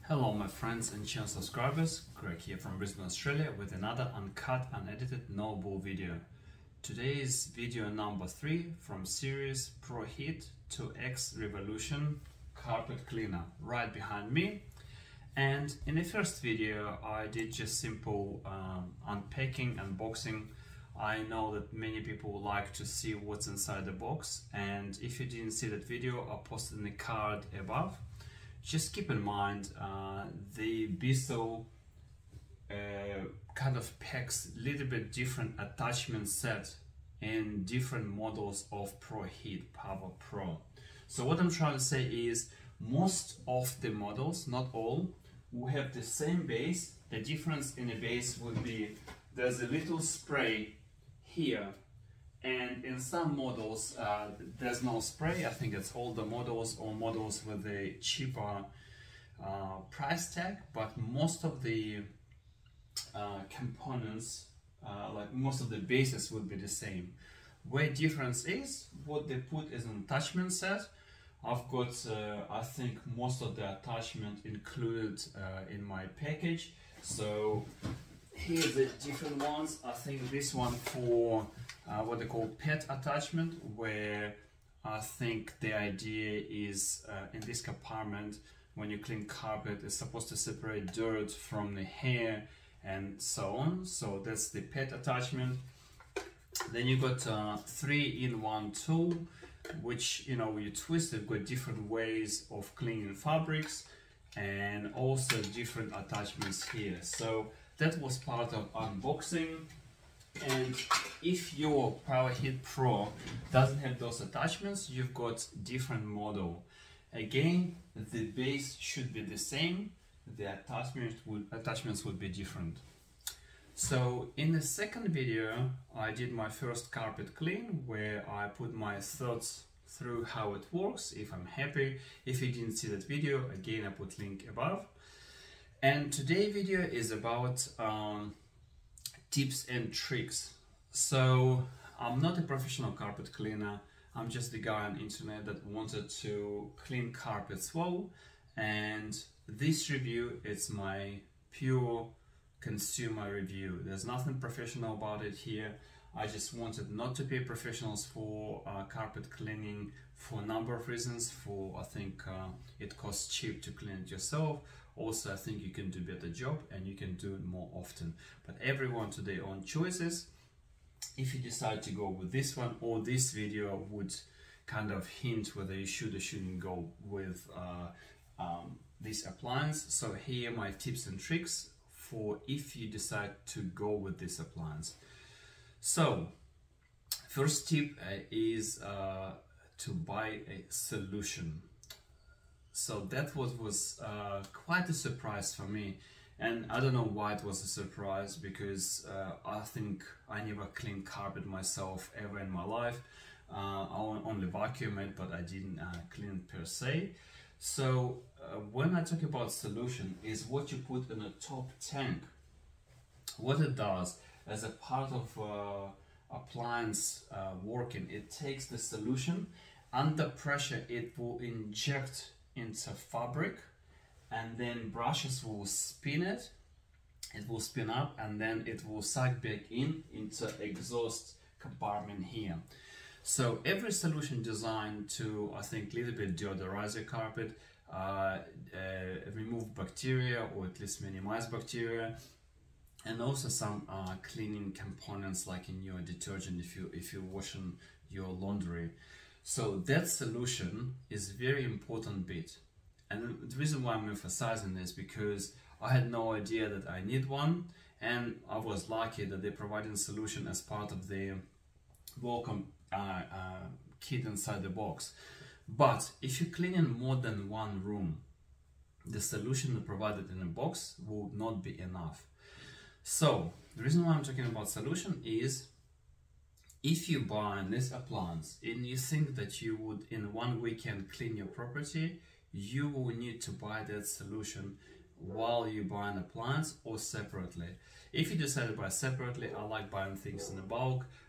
Hello my friends and channel subscribers, Greg here from Brisbane, Australia with another uncut, unedited, no bull video. Today is video number 3 from series Pro Heat 2X Revolution Carpet Cleaner right behind me. And in the first video I did just simple unpacking, unboxing. I know that many people like to see what's inside the box, and if you didn't see that video, I'll post it in the card above. Just keep in mind the Bissell kind of packs a little bit different attachment set in different models of Pro Heat Power Pro. So what I'm trying to say is most of the models, not all, will have the same base. The difference in the base would be there's a little spray here, and in some models there's no spray. I think it's all the models or models with a cheaper price tag, but most of the components, like most of the bases, would be the same. Where difference is what they put is an attachment set. I've got I think most of the attachment included in my package, so here's the different ones. I think this one for what they call pet attachment, where I think the idea is in this compartment, when you clean carpet, it's supposed to separate dirt from the hair and so on. So that's the pet attachment. Then you got 3-in-1 tool, which, you know, you twist. You've got different ways of cleaning fabrics and also different attachments here. So that was part of unboxing. And if your Power Heat Pro doesn't have those attachments, you've got different model. Again, the base should be the same, the attachments would be different. So in the second video I did my first carpet clean, where I put my thoughts through how it works, if I'm happy. If you didn't see that video, again I put link above. And today's video is about tips and tricks. So I'm not a professional carpet cleaner. I'm just the guy on the internet that wanted to clean carpets well, and this review is my pure consumer review. There's nothing professional about it here. I just wanted not to pay professionals for carpet cleaning for a number of reasons. I think it costs cheap to clean it yourself. Also, I think you can do a better job and you can do it more often. But everyone to their own choices. If you decide to go with this one, or this video would kind of hint whether you should or shouldn't go with this appliance. So here are my tips and tricks for if you decide to go with this appliance. So first tip is to buy a solution. So that was quite a surprise for me, and I don't know why it was a surprise, because I think I never cleaned carpet myself ever in my life. I only vacuum it, but I didn't clean it per se. So when I talk about solution, is what you put in a top tank. What it does as a part of appliance working, it takes the solution under pressure, it will inject into fabric, and then brushes will spin it. It will spin up, and then it will suck back into exhaust compartment here. So every solution designed to, I think, a little bit deodorize your carpet, remove bacteria, or at least minimize bacteria, and also some cleaning components like in your detergent if you're washing your laundry. So that solution is very important bit. And the reason why I'm emphasizing this, because I had no idea that I need one, and I was lucky that they provided a solution as part of the welcome kit inside the box. But if you clean in more than one room, the solution provided in the box will not be enough. So the reason why I'm talking about solution is, if you buy this appliance and you think that you would in one weekend clean your property, you will need to buy that solution while you buy an appliance or separately. If you decide to buy separately, I like buying things in the bulk.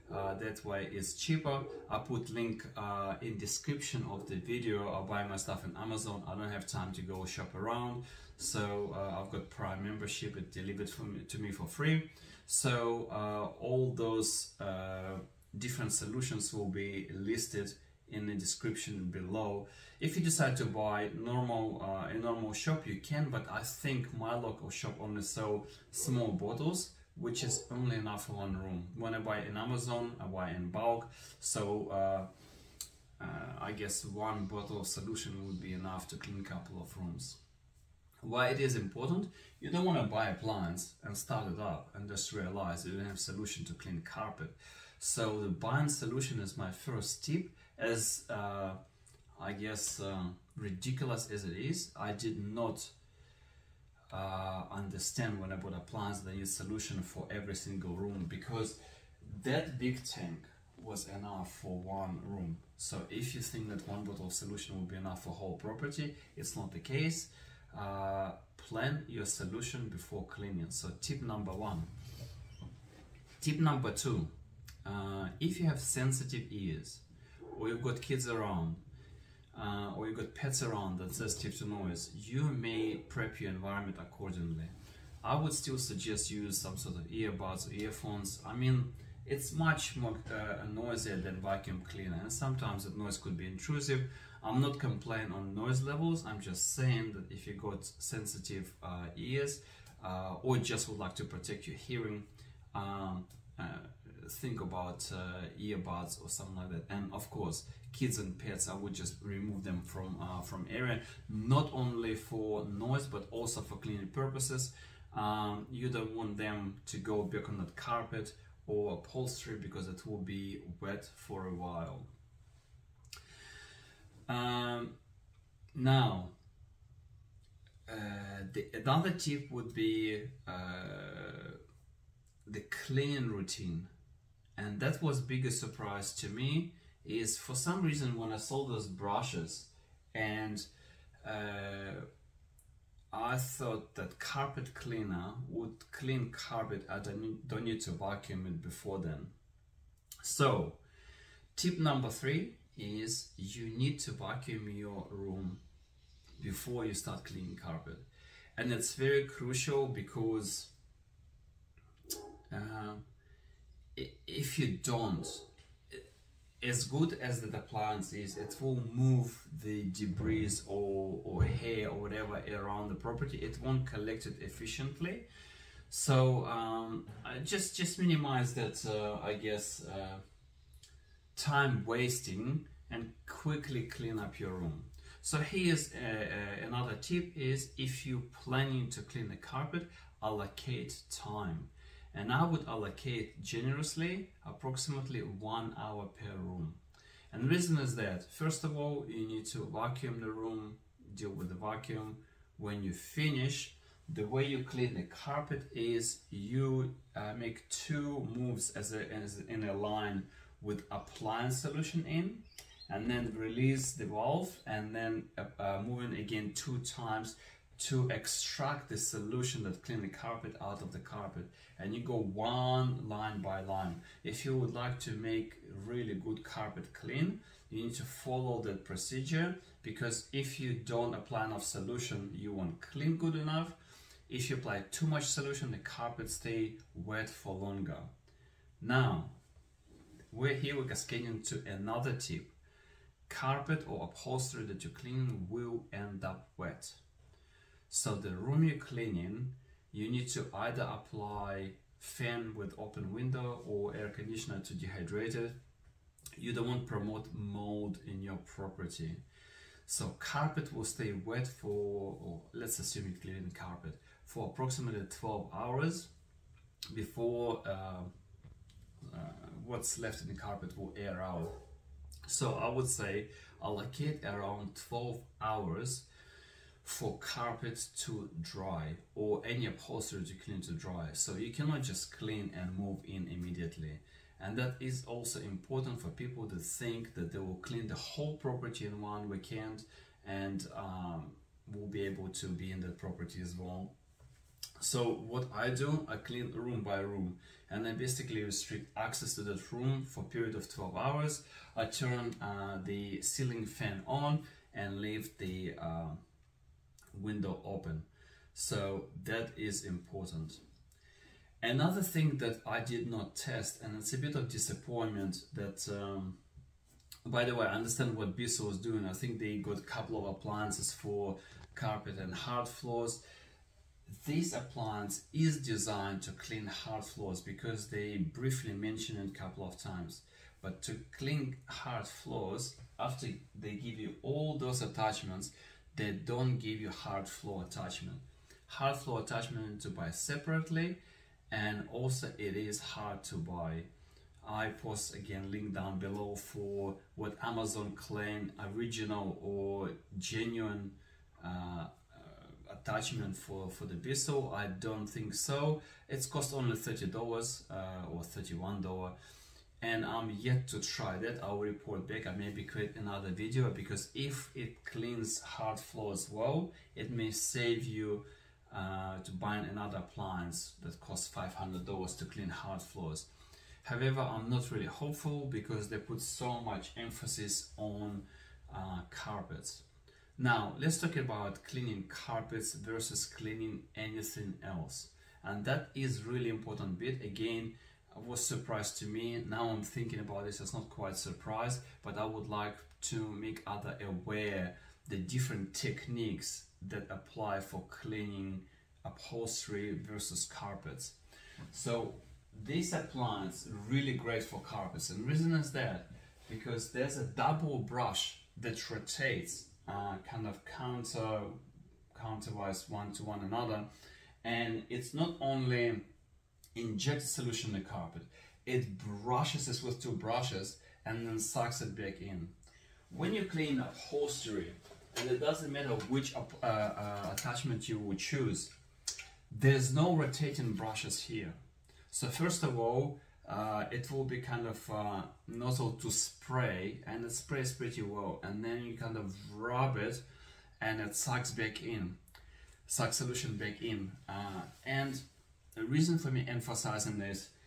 That way it's cheaper. I put link in description of the video. I'll buy my stuff in Amazon. I don't have time to go shop around, so I've got Prime membership. It delivered to me for free. So all those different solutions will be listed in the description below. If you decide to buy a normal shop, you can, but I think my local shop only sell small bottles, which is only enough for one room. When I buy in Amazon, I buy in bulk, so I guess one bottle of solution would be enough to clean a couple of rooms. Why it is important? You don't want to buy appliance and start it up and just realize you don't have solution to clean carpet. So the buying solution is my first tip. As I guess ridiculous as it is, I did not understand when I bought appliance that I need solution for every single room, because that big tank was enough for one room. So if you think that one bottle of solution will be enough for whole property, it's not the case. Plan your solution before cleaning. So tip number one. Tip number two, if you have sensitive ears, or you've got kids around, or you've got pets around that sensitive to noise, you may prep your environment accordingly. I would still suggest you use some sort of earbuds or earphones. I mean, it's much more noisier than vacuum cleaner, and sometimes the noise could be intrusive. I'm not complaining on noise levels, I'm just saying that if you got sensitive ears, or just would like to protect your hearing, think about earbuds or something like that. And of course, kids and pets, I would just remove them from area, not only for noise but also for cleaning purposes. You don't want them to go back on that carpet or upholstery because it will be wet for a while. Now, another tip would be the cleaning routine. And that was biggest surprise to me, is for some reason when I saw those brushes, and I thought that carpet cleaner would clean carpet. I don't need to vacuum it before then. So tip number three is you need to vacuum your room before you start cleaning carpet. And it's very crucial because if you don't, as good as the appliance is, it will move the debris or hair or whatever around the property. It won't collect it efficiently. So just minimize that, I guess, time wasting, and quickly clean up your room. So here's another tip is, if you're planning to clean the carpet, allocate time. And I would allocate generously, approximately 1 hour per room. And the reason is that, first of all, you need to vacuum the room, deal with the vacuum. When you finish, the way you clean the carpet is you make 2 moves as in a line with appliance solution in, and then release the valve, and then moving again 2 times to extract the solution that clean the carpet out of the carpet. And you go one line by line. If you would like to make really good carpet clean, you need to follow that procedure, because if you don't apply enough solution, you won't clean good enough. If you apply too much solution, the carpet stay wet for longer. Now, we're cascading to another tip. Carpet or upholstery that you clean will end up wet. So the room you're cleaning, you need to either apply fan with open window or air conditioner to dehydrate it. You don't want to promote mold in your property. So carpet will stay wet for, or let's assume you're cleaning carpet, for approximately 12 hours before what's left in the carpet will air out. So I would say allocate around 12 hours for carpet to dry, or any upholstery to clean to dry. So you cannot just clean and move in immediately. And that is also important for people that think that they will clean the whole property in one weekend and will be able to be in that property as well. So what I do, I clean room by room, and I basically restrict access to that room for a period of 12 hours. I turn the ceiling fan on and leave the window open. So that is important. Another thing that I did not test, and it's a bit of disappointment, that by the way, I understand what Bissell was doing. I think they got a couple of appliances for carpet and hard floors. This appliance is designed to clean hard floors because they briefly mentioned it a couple of times. But to clean hard floors, after they give you all those attachments, they don't give you hard floor attachment. Hard floor attachment you need to buy separately, and also it is hard to buy. I post again link down below for what Amazon claim original or genuine attachment for the Bissell. I don't think so. It's cost only $30 or $31, and I'm yet to try that. I'll report back. I maybe create another video, because if it cleans hard floors well, it may save you to buying another appliance that costs $500 to clean hard floors. However, I'm not really hopeful because they put so much emphasis on carpets. Now, let's talk about cleaning carpets versus cleaning anything else. And that is really important bit. Again, it was surprise to me. Now I'm thinking about this, it's not quite surprise, but I would like to make others aware the different techniques that apply for cleaning upholstery versus carpets. So this appliance really great for carpets, and the reason is that because there's a double brush that rotates kind of counterwise one to one another, and it's not only injects solution in the carpet, it brushes it with two brushes and then sucks it back in. When you clean upholstery, and it doesn't matter which attachment you would choose, there's no rotating brushes here. So first of all, it will be kind of nozzle to spray, and it sprays pretty well, and then you kind of rub it and it sucks back in, sucks solution back in. And the reason for me emphasizing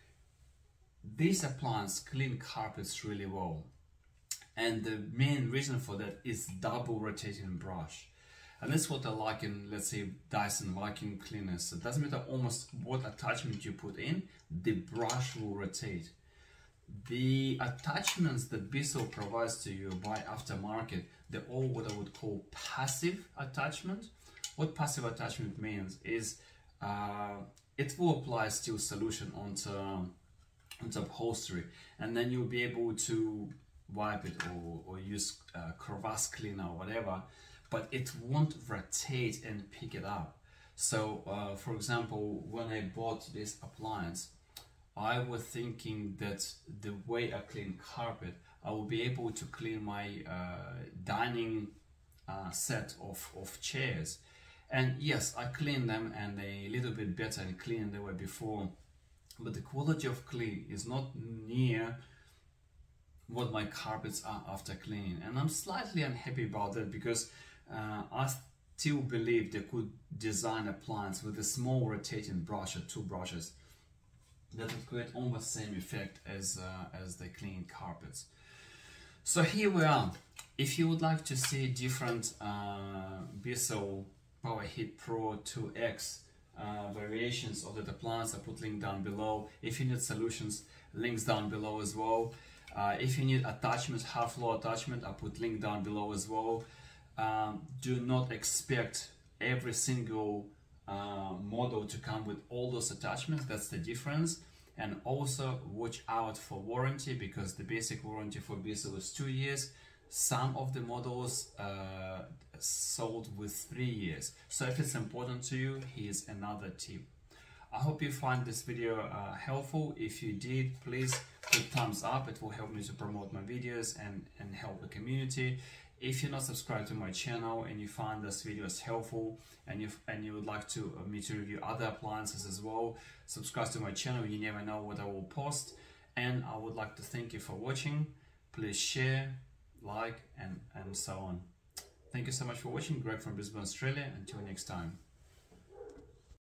this appliance clean carpets really well, and the main reason for that is double rotating brush. And that's what I like in, let's say, Dyson vacuum cleaners. It doesn't matter almost what attachment you put in, the brush will rotate. The attachments that Bissell provides to you by aftermarket, they're all what I would call passive attachment. What passive attachment means is it will apply steel solution onto upholstery, and then you'll be able to wipe it or use crevasse cleaner or whatever, but it won't rotate and pick it up. So for example, when I bought this appliance, I was thinking that the way I clean carpet, I will be able to clean my dining set of chairs. And yes, I clean them and they're a little bit better and clean than they were before, but the quality of clean is not near what my carpets are after cleaning. And I'm slightly unhappy about that, because I still believe they could design appliance with a small rotating brush or two brushes that would create almost the same effect as they clean carpets. So here we are. If you would like to see different Bissell Pro Heat Pro 2X variations of that appliance, I put link down below. If you need solutions, links down below as well. If you need attachments, half floor attachment, I put link down below as well. Do not expect every single model to come with all those attachments. That's the difference. And also watch out for warranty, because the basic warranty for Bissell is 2 years. Some of the models sold with 3 years. So if it's important to you, here's another tip. I hope you find this video helpful. If you did, please put thumbs up. It will help me to promote my videos and help the community. If you're not subscribed to my channel and you find this videos helpful, and you would like to me to review other appliances as well, subscribe to my channel. You never know what I will post. And I would like to thank you for watching. Please share, like, and so on. Thank you so much for watching. Greg from Brisbane, Australia. Until next time.